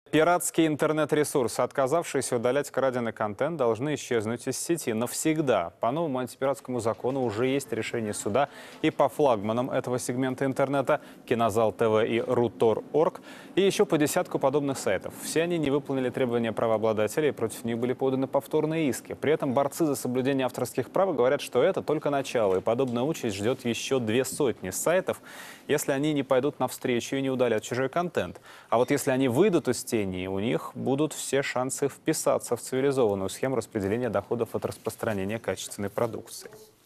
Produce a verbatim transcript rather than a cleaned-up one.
Пиратские интернет-ресурсы, отказавшиеся удалять краденый контент, должны исчезнуть из сети навсегда. По новому антипиратскому закону уже есть решение суда и по флагманам этого сегмента интернета Кинозал ТВ и Рутор точка орг, и еще по десятку подобных сайтов. Все они не выполнили требования правообладателей, и против них были поданы повторные иски. При этом борцы за соблюдение авторских прав говорят, что это только начало, и подобная участь ждет еще две сотни сайтов, если они не пойдут навстречу и не удалят чужой контент. А вот если они выйдут из тени, у них будут все шансы вписаться в цивилизованную схему распределения доходов от распространения качественной продукции.